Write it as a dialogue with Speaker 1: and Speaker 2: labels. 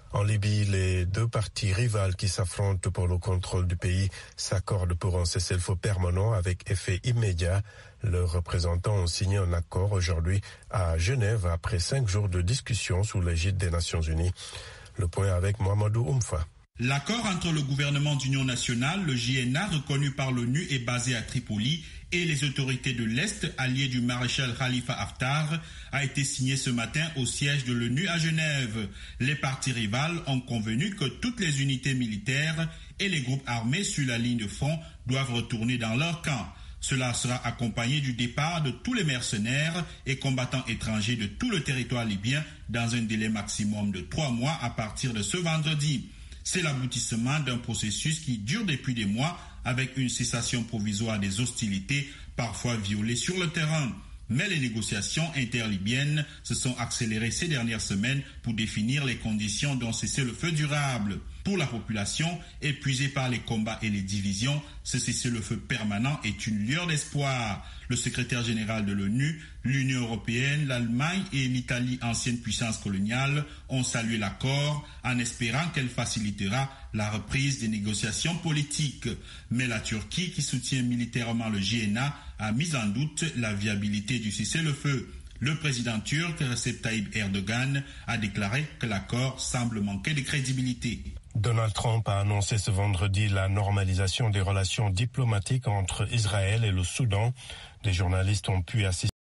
Speaker 1: En Libye, les deux parties rivales qui s'affrontent pour le contrôle du pays s'accordent pour un cessez-le-feu permanent avec effet immédiat. Leurs représentants ont signé un accord aujourd'hui à Genève après 5 jours de discussion sous l'égide des Nations Unies. Le point avec Mohamedou Oumfa.
Speaker 2: L'accord entre le gouvernement d'union nationale, le JNA reconnu par l'ONU, est basé à Tripoli et les autorités de l'Est, alliées du maréchal Khalifa Haftar, a été signé ce matin au siège de l'ONU à Genève. Les parties rivales ont convenu que toutes les unités militaires et les groupes armés sur la ligne de front doivent retourner dans leur camp. Cela sera accompagné du départ de tous les mercenaires et combattants étrangers de tout le territoire libyen dans un délai maximum de 3 mois à partir de ce vendredi. C'est l'aboutissement d'un processus qui dure depuis des mois avec une cessation provisoire des hostilités parfois violées sur le terrain. Mais les négociations interlibyennes se sont accélérées ces dernières semaines pour définir les conditions d'un cessez-le-feu durable. Pour la population, épuisée par les combats et les divisions, ce cessez-le-feu permanent est une lueur d'espoir. Le secrétaire général de l'ONU, l'Union européenne, l'Allemagne et l'Italie, ancienne puissance coloniale, ont salué l'accord en espérant qu'elle facilitera la reprise des négociations politiques. Mais la Turquie, qui soutient militairement le JNA, a mis en doute la viabilité du cessez-le-feu. Le président turc Recep Tayyip Erdogan a déclaré que l'accord semble manquer de crédibilité.
Speaker 1: Donald Trump a annoncé ce vendredi la normalisation des relations diplomatiques entre Israël et le Soudan. Des journalistes ont pu assister